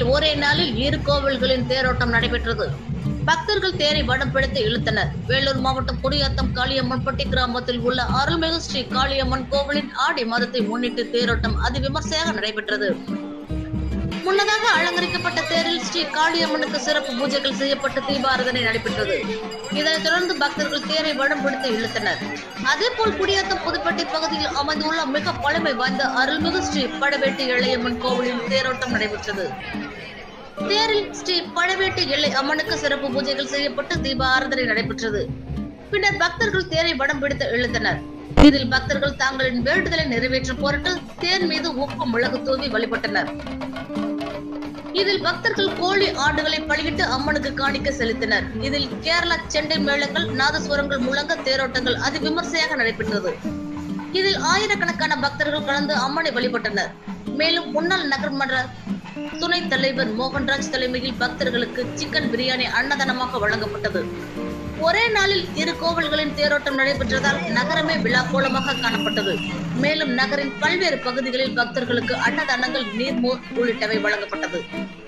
ஒரே நாளில் 2 கோவில்களின் தேரோட்டம் நடைபெற்றது. பக்தர்கள் தேரை வடம் பிடித்து இழுத்தனர். வேலூர் மாவட்டம் குடியாத்தம் காளியம்மன்பட்டி கிராமத்தில் உள்ள அருள்மிகு ஸ்ரீ காளியம்மன் கோவிலின் ஆடி மாதத்தை முன்னிட்டு தேரோட்டம் அதிவிமர்சையாக நடைபெற்றது. முன்னதாக அலங்கரிக்கப்பட்ட தேரில் ஸ்ரீ காளியம்மனுக்கு சிறப்பு பூஜைகள் செய்யப்பட்டு தீபாராதனை நடைபெற்றது. இதனைத் தொடர்ந்து பக்தர்கள் தேரை வடம் பிடித்து இழுத்தனர். அதேபோல் குடியாத்தம் புதுப்பேட்டை பகுதியில் அமைந்துள்ள மிக பழமை வாய்ந்த அருள்மிகு ஸ்ரீ பழவேட்டு எல்லையம்மன் கோவிலின் தேரோட்டம் நடைபெற்றது. தேரில் ஸ்ரீ பழவேட்டு எல்லை அம்மனுக்கு சிறப்பு பூஜைகள் செய்யப்பட்டு தீபாராதனை நடைபெற்றது. பின்னர் பக்தர்கள் தேரை வடம் பிடித்து இழுத்தனர். இதில் பக்தர்கள் தங்களின் வேண்டுதலை நிறைவேற்றும் பொருட்டு தேர் மீது உப்பு மிளகு தூவி வழிபட்டனர். இதில் பக்தர்கள் கோழி ஆடுகளை பலியிட்டு அம்மனுக்கு காணிக்க செலுத்தினர். இதில் கேரளா செண்டை மேளங்கள் நாதஸ்வரங்கள் முழங்க தேரோட்டங்கள் அதிவிமர்சையாக நடைபெற்றது. இதில் ஆயிரக்கணக்கான பக்தர்கள் கலந்து அம்மனை வழிபட்டனர். மேலும் முன்னாள் நகர்மன்ற துணைத் தலைவர் மோகன்ராஜ் தலைமையில் பக்தர்களுக்கு சிக்கன் பிரியாணி அன்னதானமாக வழங்கப்பட்டது. ஒரே நாளில் 2 கோவில்களின் தேரோட்டம் நடைபெற்றதால் நகரமே விழாக்கோலமாக காணப்பட்டது. மேலும் நகரின் பல்வேறு பகுதிகளில் பக்தர்களுக்கு அன்னதானங்கள், நீர்மோர் உள்ளிட்டவை வழங்கப்பட்டது.